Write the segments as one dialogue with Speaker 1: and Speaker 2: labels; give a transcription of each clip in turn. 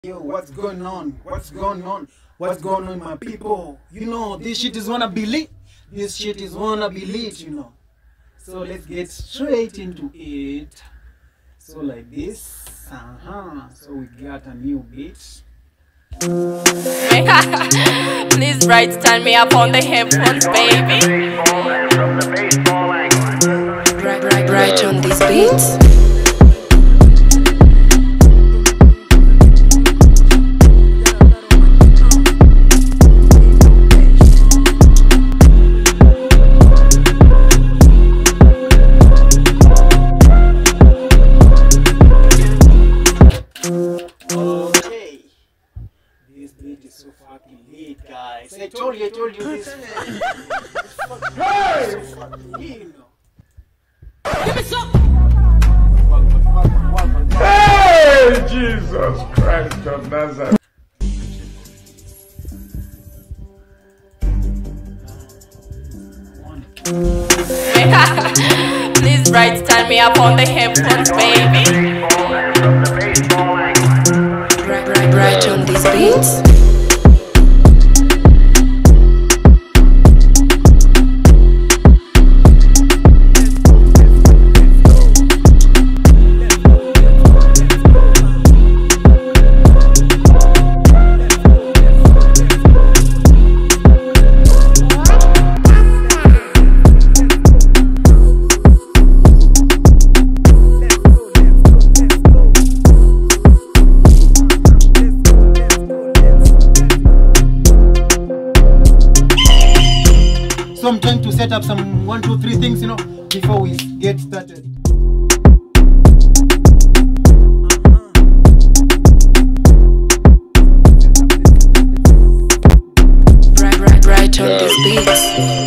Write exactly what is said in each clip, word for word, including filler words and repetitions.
Speaker 1: Yo, what's going on? What's going on? What's going on, my people? You know, this shit is wanna be lit. This shit is wanna be lit, you know. So let's get straight into it. So like this. Uh-huh. So we got a new beat.
Speaker 2: Please right, turn me up on the headphones, baby. Right, right, right on these beats.
Speaker 1: Guys, I told you, I told you this.
Speaker 3: Hey!
Speaker 1: So fucking lit, you know.
Speaker 2: Give me some.
Speaker 3: Hey, Jesus Christ of Nazareth.
Speaker 2: Please right, turn me up on the headphones, baby. Right, right, right on these beats.
Speaker 1: So I'm trying to set up some one, two, three things, you know, before we get started.
Speaker 2: Right, right, right on these beats.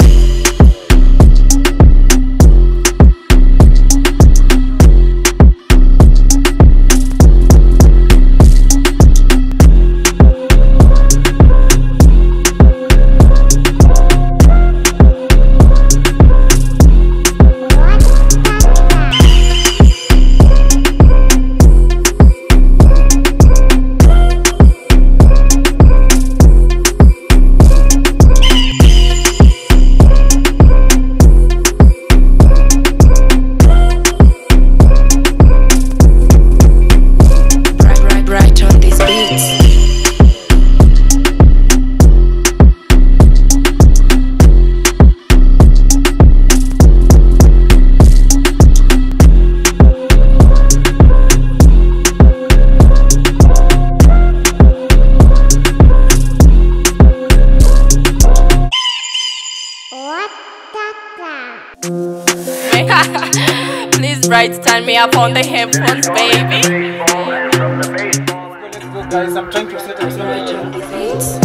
Speaker 2: Please right, turn me up on the headphones, baby.
Speaker 1: Let's go, let's go, guys. I'm trying to set up some beats.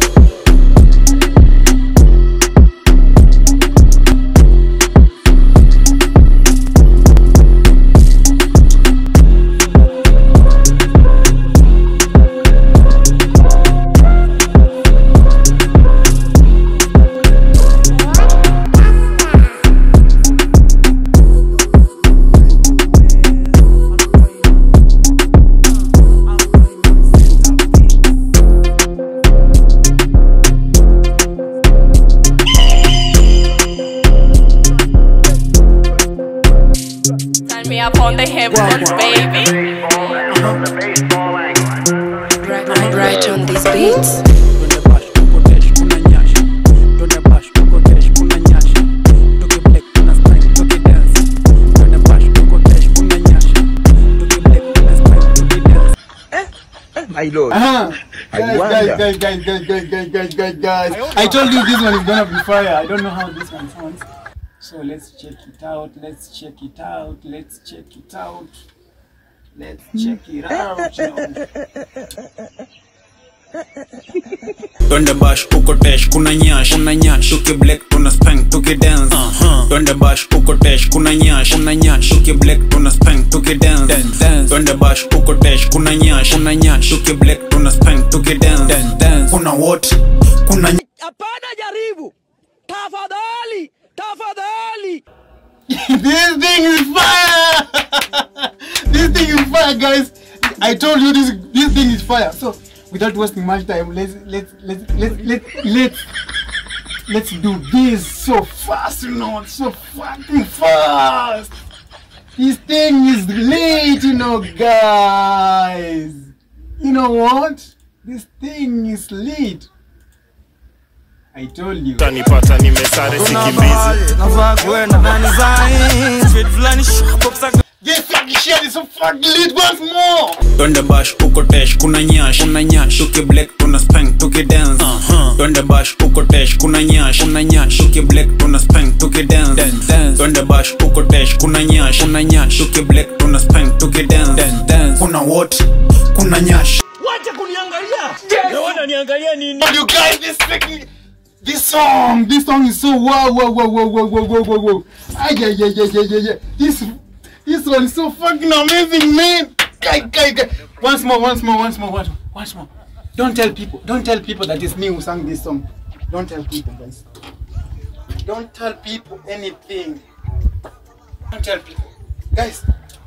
Speaker 2: Me up on the headphones, baby. Right, right, right on these beats.
Speaker 3: My Lord.
Speaker 1: Uh-huh.
Speaker 3: I
Speaker 1: Guys,
Speaker 3: wonder.
Speaker 1: guys, guys, guys, guys, guys, guys, guys, guys, guys. I told you this one is gonna be fire. I don't know how this one sounds. So let's check it out. Let's check it out. Let's check it out. Let's check it out. You know.
Speaker 4: Twende bash uko tesh kuna nyash kuna nyash tuki black tuna spank tuki dance uh-huh. Twende bash uko tesh kuna nyash kuna nyash tuki black tuna spank tuki dance dance dance Twende bash uko tesh kuna nyash kuna nyash tuki black tuna spank tuki dance dance dance Kuna what kuna
Speaker 5: hapana jaribu tafadhali tafadhali.
Speaker 1: This thing is fire. This thing is fire, guys. I told you this this thing is fire. So without wasting much time, let's let's let's let's let's let's, let's do this so fast, you know, so fucking fast. This thing is late, you know, guys. You know what? This thing is late. I told you.
Speaker 6: Tanipata nimesare sikimbizi.
Speaker 5: Navaa kwenda ndani za street fulani shop.
Speaker 1: This fucking shit is so fucking lit once more.
Speaker 4: Twende bash uko tesh kuna nyash kuna nyash tuki black tuna spank tuki dance uh-huh. Twende bash uko tesh kuna nyash kuna nyash tuki black tuna spank tuki dance dance dance. Twende bash uko tesh kuna nyash kuna nyash tuki black tuna spank tuki dance dance dance. Kuna what? Kuna nyash.
Speaker 5: Wacha kuniangalia. Na wana niangalia nini?
Speaker 1: You guys, this fucking this song, this song is so wow wow wow wow wow wow wow wow wow. Ay yeah yeah yeah yeah yeah yeah. This this one is so fucking amazing, man. Guy guy guy. Once more, once more, once more, once more, once more. Don't tell people, don't tell people that it's me who sang this song. Don't tell people, guys. Don't tell people anything. Don't tell people, guys.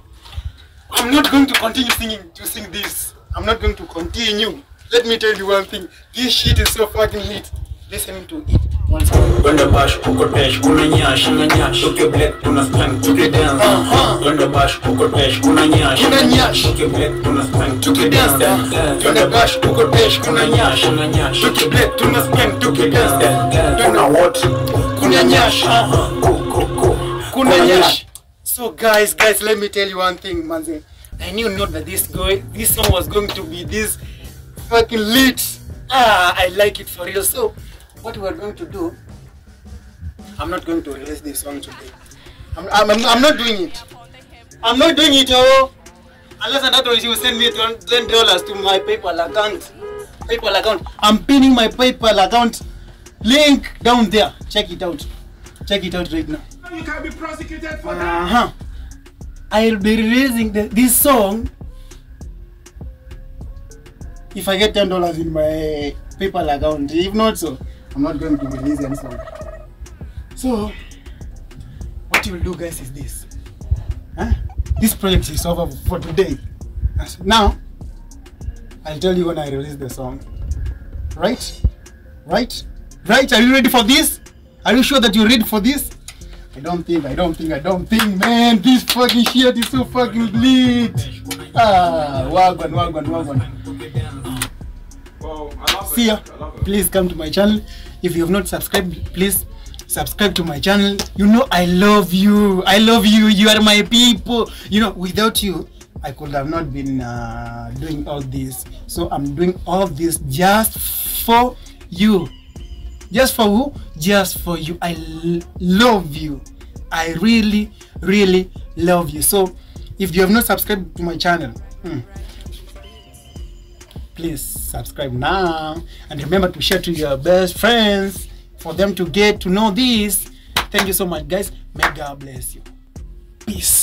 Speaker 1: I'm not going to continue singing to sing this. I'm not going to continue. Let me tell you one thing. This shit is so fucking lit. Listening to it once more.
Speaker 4: Twende bash uko tesh kuna nyash kuna nyash tuki black tuna spank tuki dance uh-huh. Twende bash uko tesh kuna nyash kuna nyash tuki black tuna spank tuki dance dance dance. Twende bash uko tesh kuna nyash kuna nyash tuki black tuna spank tuki dance dance dance. Kuna what? Kuna nyash uh-huh.
Speaker 1: Kuna nyash. So guys, guys, let me tell you one thing, manze. I knew not that this guy, this song was going to be this fucking lit. Ah, I like it for real. So what we are going to do, I'm not going to release this song today. I'm, I'm, I'm, I'm not doing it. I'm not doing it, oh. Unless another you send me ten dollars to my PayPal account. PayPal account. I'm pinning my PayPal account link down there. Check it out. Check it out right now.
Speaker 3: You can be prosecuted for
Speaker 1: Uh
Speaker 3: that.
Speaker 1: huh. I'll be releasing the, this song if I get ten dollars in my PayPal account. If not so, I'm not going to release any song. So, what you will do, guys, is this. Huh? This project is over for today. Now, I'll tell you when I release the song. Right? Right? Right? Are you ready for this? Are you sure that you're ready for this? I don't think, I don't think, I don't think, man. This fucking shit is so fucking lit. Ah, wagwan, wagwan, wagwan.
Speaker 3: Well, I love
Speaker 1: See ya.
Speaker 3: it. I love it.
Speaker 1: Please come to my channel. If you have not subscribed, please subscribe to my channel. You know I love you. I love you. You are my people. You know, without you, I could have not been uh, doing all this. So I'm doing all this just for you. Just for who? Just for you. I l love you. I really, really love you. So if you have not subscribed to my channel, hmm, please subscribe now, and remember to share to your best friends for them to get to know this. Thank you so much, guys. May God bless you. Peace.